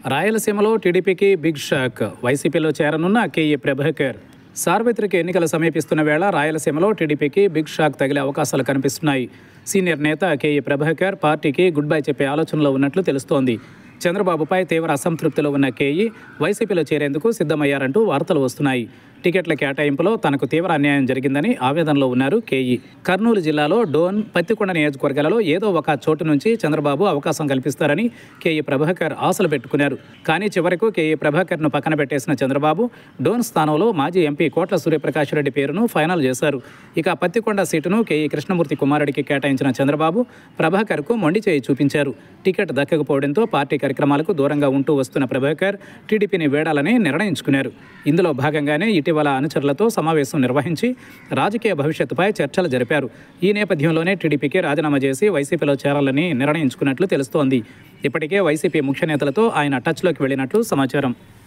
రాయలసీమలో టీడీపీకి big shock. వైసీపీలో చేరనున్న కేఈ ప్రభాకర్. సార్వత్రిక ఎన్నికలు సమీపిస్తున్న వేళ రాయలసీమలో టీడీపీకి బిగ్ షాక్ తగిలే అవకాశాలు కనిపిస్తున్నాయి. సీనియర్ నేత కేఈ ప్రభాకర్ పార్టీకి గుడ్ బై చెప్పే ఆలోచనలో ఉన్నట్లు తెలుస్తోంది. చంద్రబాబుపై తీవ్ర అసంతృప్తిలో ఉన్న కేఈ వైసీపీలో చేరేందుకు సిద్ధమయ్యారంటూ వార్తలు వస్తున్నాయి. టికెట్ల కేటాయింపులో తనకు తీవ్ర అన్యాయం జరిగిందని ఆవేదనలో ఉన్నారు కేఈ. కర్నూలు జిల్లాలో డోన్, పత్తికొండ నియోజకవర్గాలలో ఏదో ఒక చోటు నుంచి చంద్రబాబు అవకాశం కల్పిస్తారని కేఈ ప్రభాకర్ ఆశలు పెట్టుకున్నారు. కానీ చివరకు కేఈ ప్రభాకర్ను పక్కన పెట్టేసిన చంద్రబాబు డోన్ స్థానంలో మాజీ ఎంపీ కోట్ల సూర్యప్రకాష్ రెడ్డి పేరును ఫైనల్ చేశారు. ఇక పత్తికొండ సీటును కేఈ కృష్ణమూర్తి కుమారుడికి కేటాయించిన చంద్రబాబు ప్రభాకర్కు మొండి చేయి చూపించారు. టికెట్ దక్కకపోవడంతో పార్టీ కార్యక్రమాలకు దూరంగా ఉంటూ వస్తున్న ప్రభాకర్ టీడీపీని వేడాలని నిర్ణయించుకున్నారు. ఇందులో భాగంగానే ఇటీవల అనుచరులతో సమావేశం నిర్వహించి రాజకీయ భవిష్యత్తుపై చర్చలు జరిపారు. ఈ నేపథ్యంలోనే టీడీపీకి రాజీనామా చేసి వైసీపీలో చేరాలని నిర్ణయించుకున్నట్లు తెలుస్తోంది. ఇప్పటికే వైసీపీ ముఖ్య నేతలతో ఆయన టచ్లోకి వెళ్లినట్లు సమాచారం.